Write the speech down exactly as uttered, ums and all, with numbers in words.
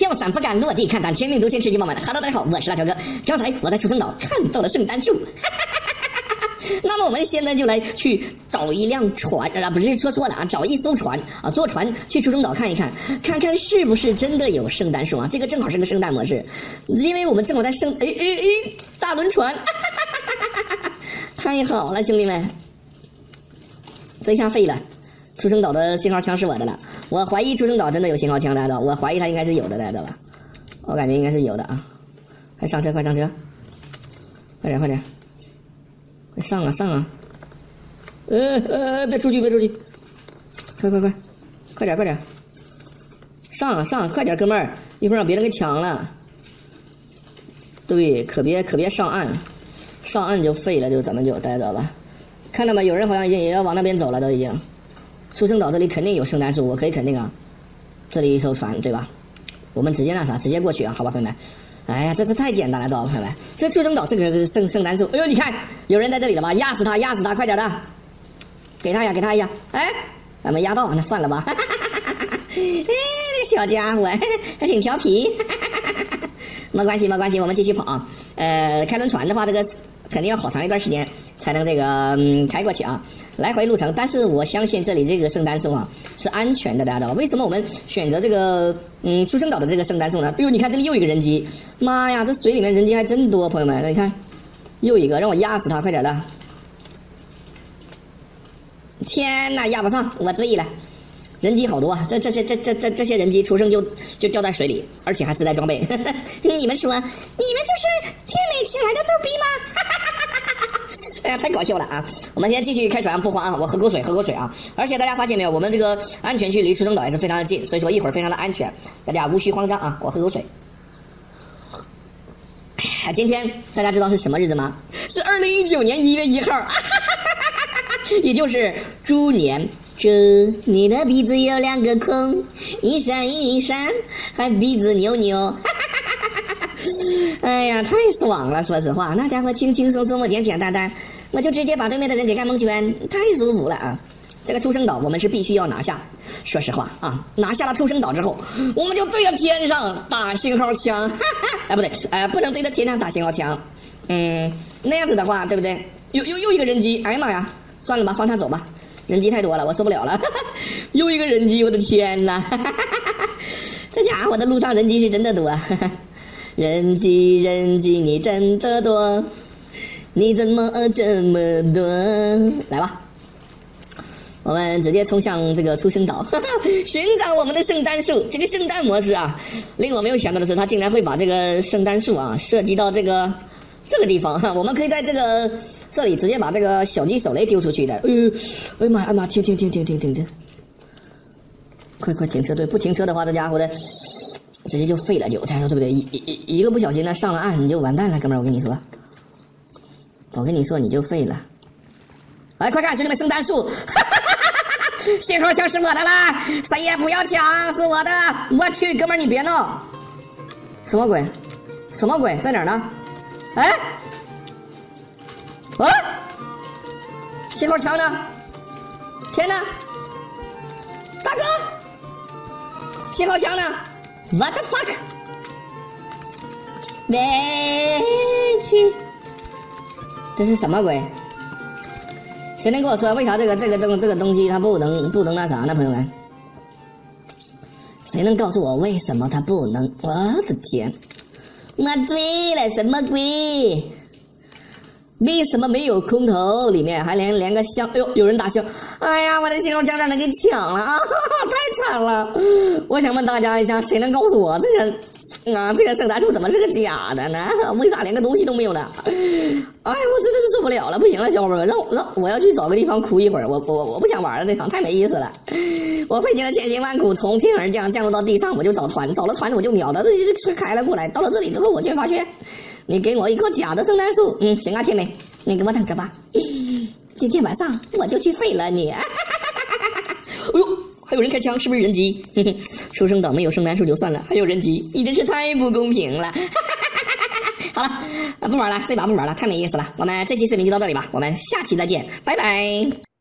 跳伞不敢落地看淡，天命足千尺，金宝满。哈喽，大家好，我是辣条哥。刚才我在出生岛看到了圣诞树。那么我们现在就来去找一辆船啊，不是说错了啊，找一艘船啊，坐船去出生岛看一看，看看是不是真的有圣诞树啊？这个正好是个圣诞模式，因为我们正好在圣哎哎哎大轮船，太好了，兄弟们，这下废了。出生岛的信号枪是我的了，我怀疑出生岛真的有信号枪，大家知道？我怀疑它应该是有的，大家知道吧？我感觉应该是有的啊！快上车，快上车，快点，快点！快上啊上啊！呃呃，别出去别出去！快快快，快点快点！上啊上，快点哥们儿，一会儿让别人给抢了。对，可别可别上岸，上岸就废了，就咱们就大家知道吧？看到没？有人好像已经也要往那边走了，都已经。出生岛这里肯定有圣诞树，我可以肯定啊。这里一艘船对吧？我们直接那啥，直接过去啊，好吧，朋友们。哎呀，这这太简单了，知道吧，朋友们？这出生岛这个是圣圣诞树，哎呦，你看有人在这里了吧？压死他，压死他，快点的，给他呀，给他呀！哎，还没压到，那算了吧。哎，这小家伙还挺调皮。没关系，没关系，我们继续跑啊。呃，开轮船的话，这个肯定要好长一段时间才能这个、嗯、开过去啊，来回路程。但是我相信这里这个圣诞树啊是安全的，大家知道吧？为什么我们选择这个嗯出生岛的这个圣诞树呢？哎呦，你看这里又一个人机，妈呀，这水里面人机还真多，朋友们，你看又一个，让我压死他，快点的！天哪，压不上，我醉了。人机好多啊！这这这这这这这些人机出生就就掉在水里，而且还自带装备。你们说，你们就是天美请来的逗逼吗？哎呀，太搞笑了啊！我们先继续开船，不慌啊！我喝口水，喝口水啊！而且大家发现没有，我们这个安全区离出生岛也是非常的近，所以说一会儿非常的安全，大家无需慌张啊！我喝口水。今天大家知道是什么日子吗？是二零一九年一月一号，也就是猪年。这你的鼻子有两个孔，一闪一闪，还鼻子扭扭。哎呀，太爽了！说实话，那家伙轻轻松松的、简简单单，我就直接把对面的人给干蒙圈，太舒服了啊！这个出生岛我们是必须要拿下。说实话啊，拿下了出生岛之后，我们就对着天上打信号枪。哎，不对，呃，不能对着天上打信号枪。嗯，那样子的话，对不对？又又又一个人机，哎呀妈呀！算了吧，放他走吧。人机太多了，我受不了了。又一个人机，我的天哪！这家伙的路上人机是真的多。人机人机你真的多，你怎么这么多？来吧，我们直接冲向这个出生岛，寻找我们的圣诞树。这个圣诞模式啊，令我没有想到的是，他竟然会把这个圣诞树啊设计到这个这个地方。我们可以在这个这里直接把这个小鸡手雷丢出去的。哎呦，哎呀妈，哎呀妈，停停停停停停停！快快停车！对，不停车的话，这家伙的直接就废了，就大家说对不对？一一一个不小心呢，上了岸你就完蛋了，哥们儿，我跟你说，我跟你说你就废了。来，快看，兄弟们，圣诞树！信号枪是我的啦，谁也不要抢，是我的！我去，哥们儿，你别闹！什么鬼？什么鬼？在哪儿呢？哎？啊！信号枪呢？天哪！大哥，信号枪呢 ？What the fuck？ 委屈，这是什么鬼？谁能跟我说为啥这个这个这个这个东西它不能不能那啥呢？朋友们，谁能告诉我为什么它不能？我的天，我醉了，什么鬼？为什么没有空投？里面还连连个箱，哎呦，有人打箱！哎呀，我的信号枪让人给抢了啊！太惨了！我想问大家一下，谁能告诉我这个啊这个圣诞树怎么是个假的呢？为啥连个东西都没有呢？哎，我真的是受不了了，不行了，小伙伴们，让让我要去找个地方哭一会儿，我我我不想玩了，这场太没意思了。我费尽了千辛万苦从天而降，降落到地上，我就找船，找了船我就秒的就开了过来。到了这里之后，我却发现。你给我一棵假的圣诞树，嗯，行啊，天美，你给我等着吧。今天晚上我就去废了你。哎呦，还有人开枪，是不是人机？出生岛没有圣诞树就算了，还有人机，你真是太不公平了。好了，不玩了，这把不玩了，太没意思了。我们这期视频就到这里吧，我们下期再见，拜拜。